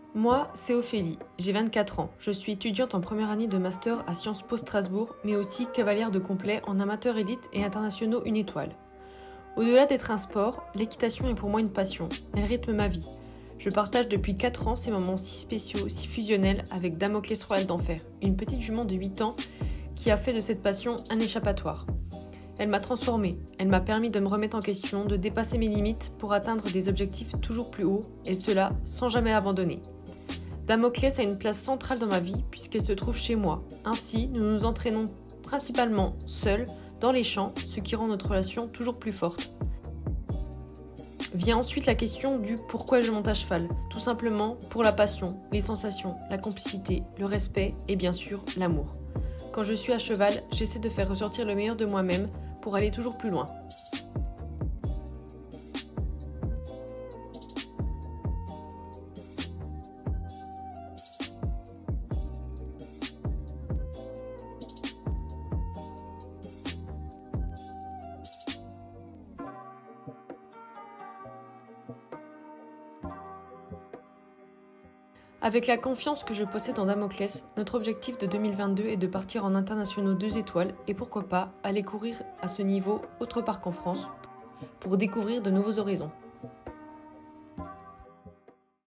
Moi, c'est Ophélie, j'ai 24 ans. Je suis étudiante en première année de master à Sciences Po Strasbourg, mais aussi cavalière de complet en amateur élite et internationaux une étoile. Au-delà d'être un sport, l'équitation est pour moi une passion. Elle rythme ma vie. Je partage depuis 4 ans ces moments si spéciaux, si fusionnels avec Damoclès Royal d'Enfer, une petite jument de 8 ans qui a fait de cette passion un échappatoire. Elle m'a transformée, elle m'a permis de me remettre en question, de dépasser mes limites pour atteindre des objectifs toujours plus hauts, et cela sans jamais abandonner. Damoclès a une place centrale dans ma vie puisqu'elle se trouve chez moi. Ainsi, nous nous entraînons principalement seuls, dans les champs, ce qui rend notre relation toujours plus forte. Vient ensuite la question du pourquoi je monte à cheval. Tout simplement pour la passion, les sensations, la complicité, le respect et bien sûr l'amour. Quand je suis à cheval, j'essaie de faire ressortir le meilleur de moi-même pour aller toujours plus loin. Avec la confiance que je possède en Damoclès, notre objectif de 2022 est de partir en internationaux 2 étoiles et pourquoi pas aller courir à ce niveau autre part qu'en France pour découvrir de nouveaux horizons.